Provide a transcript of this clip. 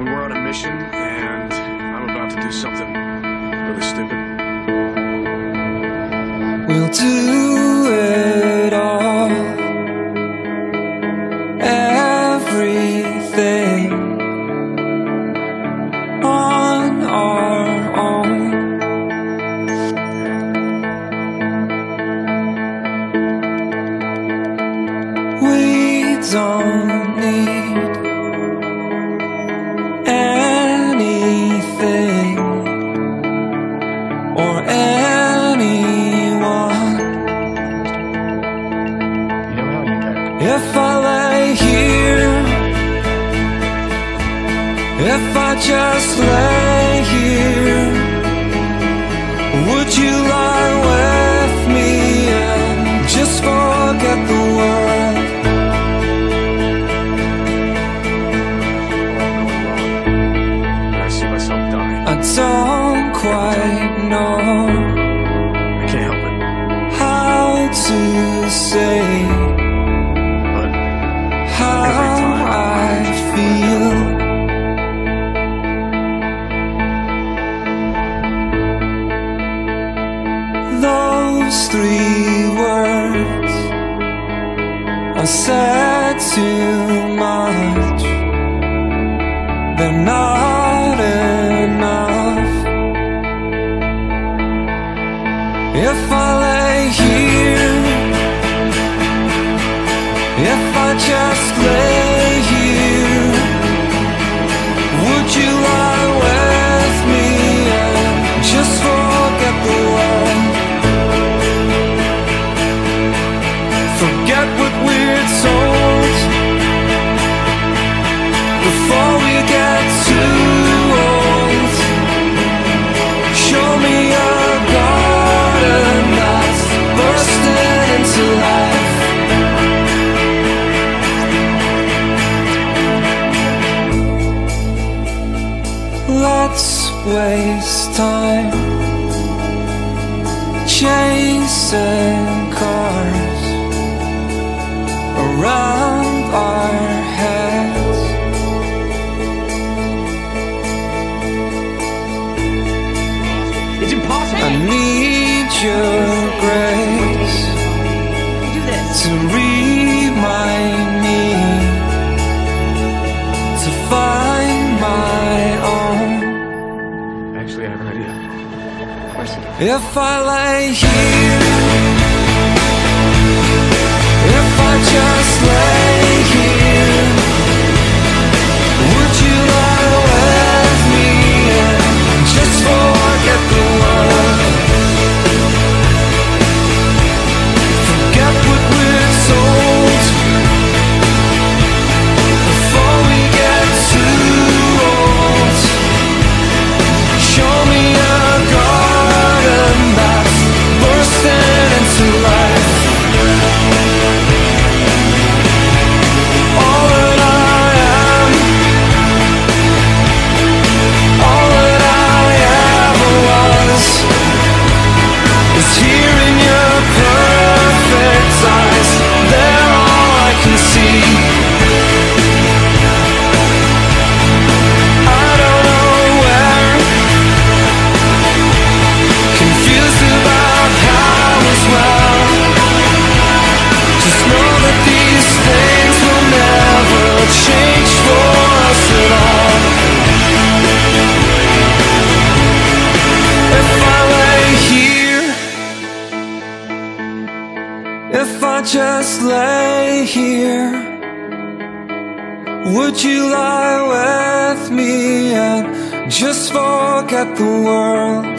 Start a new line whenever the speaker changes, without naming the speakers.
when we're on a mission and I'm about to do something really stupid.
We'll do it all, everything on our own. We don't need anything or anyone. If I lay here, if I just lay here, would you lie with me and just forget the world?
I see myself dying.
I don't quite know
I can't help it.
how to say
But
how I feel. Those 3 words I said too much. They're not enough. If I lay here, if I just lay here, would you lie with me and just forget the world? Forget what we're told before we get too old. Show me a garden that's bursting into life. Let's waste time chasing cars around our heads.
It's impossible.
I need your grace to remind me to find my own.
actually, I have an idea.
Of course you do.
If I lay here, if I just lay here, would you lie with me and just forget the world? Forget what we're told before we get too old. Show me a garden that's bursting into life. All that I am, all that I ever was, is here in your perfect eyes. They're all I can see. I don't know where, confused about how as well. Just know that these things will never change for us at all. If I lay here, if I just lay here, would you lie with me and just forget the world?